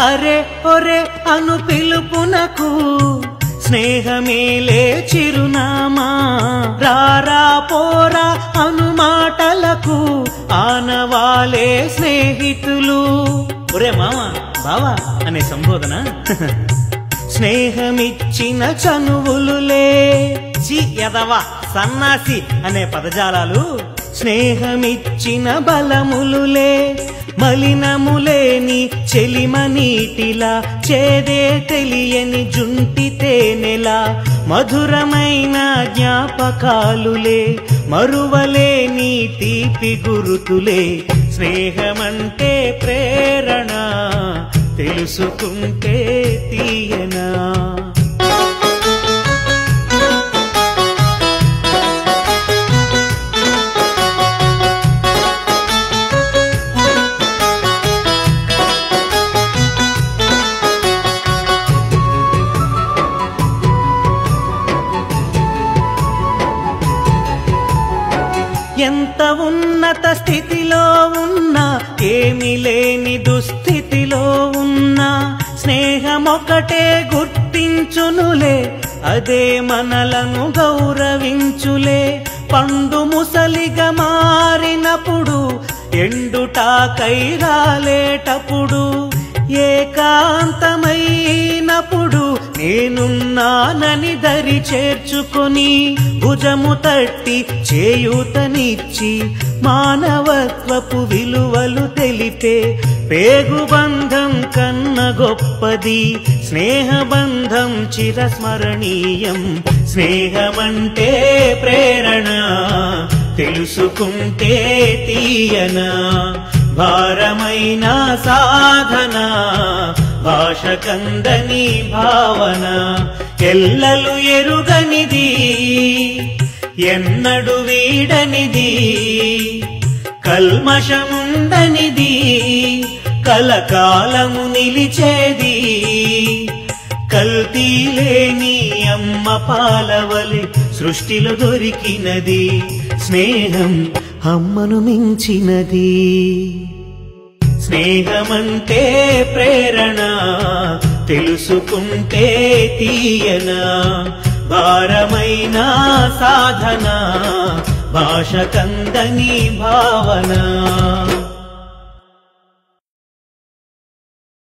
అరే ఒరే అను పిలుపునకు స్నేహమేలే చిరునామా, రారా పోరా అను మాటలకు ఆనవాలే స్నేహితులు. ఒరే మామ బావా అనే సంబోధన స్నేహమిచ్చిన చనువులులే. చి యదవ సన్నాసి అనే పదజాలాలు స్నేహమిచ్చిన బలములులే. మలినములేని చెలిమ నీటిలా, చేదే తెలియని జుంటి తేనెలా, మధురమైన జ్ఞాపకాలులే, మరువలేని తీపి గురుతులే. స్నేహమంటే ప్రేరణ, తెలుసుకుంటే తీయనా. ఎంత ఉన్నత స్థితిలో ఉన్నా, ఏమి లేని దుస్థితిలో ఉన్నా, స్నేహమొకటే గుర్తించునులే, అదే మనలను గౌరవించులే. పండు ముసలిగా మారినప్పుడు, ఎండుటాకై రాలేటప్పుడు, ఏకాంతమైనప్పుడు నేనున్నానని దరి చేర్చుకొని, భుజము తట్టి చేయూతనిచ్చి, మానవత్వపు విలువలు తెలిపే పేగుబంధం కన్న గొప్పది స్నేహబంధం, చిరస్మరణీయం. స్నేహమంటే ప్రేరణ, తెలుసుకుంటే తీయనా. భారమైన సాధన, భాష కందని భావన, ఎల్లలు ఎరుగనిది, ఎన్నడు వీడనిది, కల్మషముండనిది, కలకాలము నిలిచేది. కల్తీలేని అమ్మ పాలవలి సృష్టిలో దొరికినది, స్నేహం అమ్మను మించినది. స్నేహమంటే ప్రేరణ, తెలుసుకుంటే తీయనా. భారమైన సాధన, భాష కందని భావన.